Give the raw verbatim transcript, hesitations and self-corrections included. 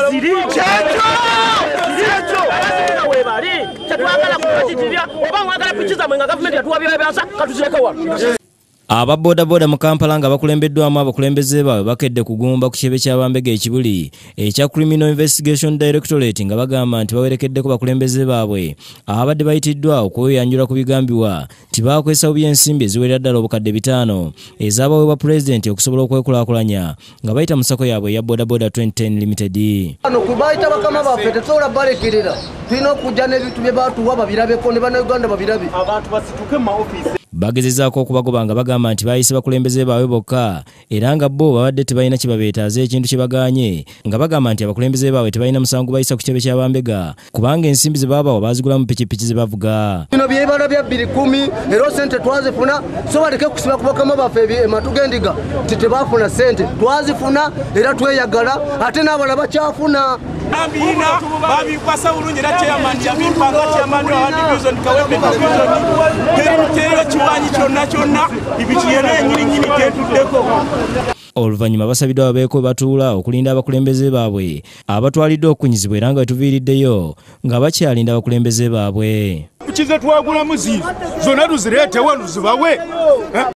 ziri checho checho webali chatwagala kuchitirya oba mwagala pichiza mwenga government yatuwabya byansa katuzireka wa. Aba boda boda mu Kampala nga bakulembeddwamu abakulembeze baabwe bakedde kugumba ku kibe ky'Abambege ekibuli ekya Criminal Investigation Directorate nga bagamba nti bawerekeddeko bakulembeze baabwe abadde bayitiddwa okweyanjula ku bigambibwa nti baakwesa by'ensimbi eziwerera ddala obukadde bitaano ezaabaweebwa pulezidenti okusobola okwekulaakulanya nga bayita mu ssako yaabwe eya Boda Boda twenty ten Limited. Ano kubayita bakama baffe tetusobola balekerera tulina okujja n'ebintu bye baatuwa babirabeko ne bannayuganda babirabe abantu basituke mu maofiisi. Bagezezaako okubagoba nga bagamba nti bayise bakulembeze baabwe bokka era nga bo babadde tebalina kye babeetaaza ekintu kye bagaanye nga bagamba nti abakulembeze baabwe tebalina musango bayisa ku kitebe ky'Abambega kubanga ensimbi ze baabawa baazigulamu pikipiki ze bavuga. Bino byebala bya bbiri kumi era sente twazifuna so baleke kusiba ku bakama baffe ematu g'endiga nti tebaafuna sente twazifuna era tweyagala ate n'abala bakyafuna. Ambina babi kwasa ulunye na chairman ya mimpanga chairman wa division Kawempe division pero tero kiwanyi kyonna kyonna ibikiyene nyiri nyiri ketuddeko. Oluvannyuma basabiddwa babeeko batuula okulinda abakulembeze baabwe abatwaliddwa okunyizibwa era nga wetuviiriddeyo nga bakyalinda abakulembeze baabwe. Kize twagula muzizo zonna tuzireete wano zibawe.